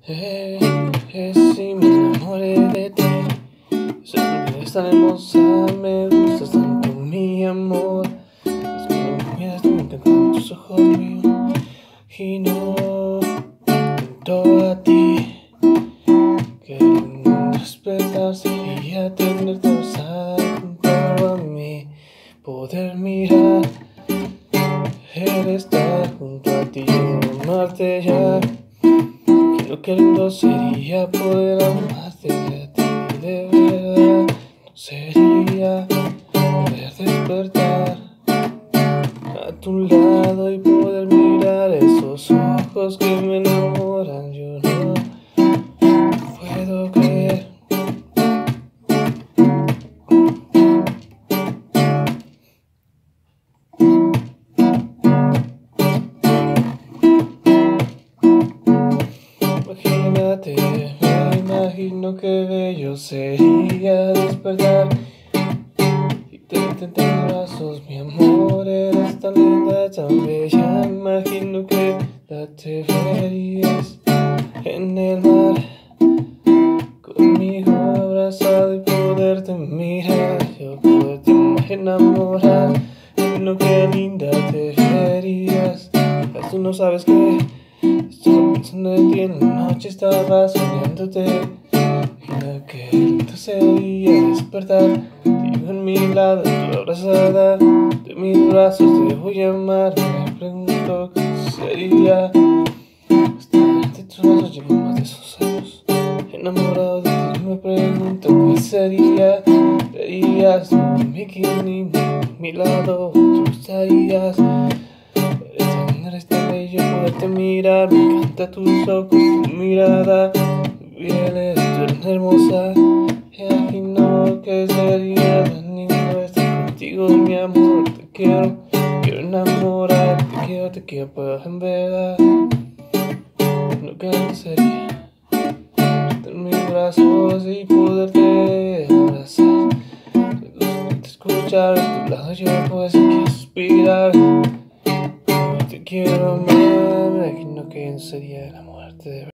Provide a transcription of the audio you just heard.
Si me enamoré de ti, eres tan hermosa, me gustas tanto, mi amor. Es que me miras, me encantan tus ojos míos. Y no junto a ti, que despertarse y ya tenerte abrazada junto a mí, poder mirar, estar junto a ti, amarte ya. Qué lindo sería poder amarte a ti de verdad. No sería poder despertar a tu lado y poder mirar esos ojos que me enamoran. Yo no puedo creer. Imagínate, me imagino que bello sería despertar y tenerte en tus brazos, mi amor, eres tan linda, tan bella. Imagino que te verías en el mar, conmigo abrazado y poderte mirar, yo poderte enamorar. Imagino que linda te verías, tú no sabes que estaba pensando en ti en la noche, estaba soñándote. Imagina que lindo sería despertar, digo en mi lado, tu abrazada, de mis brazos te voy a amar. Me pregunto qué sería estar entre tus brazos, llevo más de esos años enamorado de ti. Me pregunto qué sería, verías tu bikini a mi lado, tú estarías. Eres tan bello poderte mirar, me encanta tus ojos, tu mirada, tu piel es tan hermosa. Imagino que sería tan lindo estar contigo, mi amor. Te quiero enamorar, te quiero, pero en verdad lo que no sería estar en mis brazos y poderte abrazar. Te escuchar a tu lado, yo pues quiero suspirar. Te quiero amar, imagino que sería la muerte de verdad.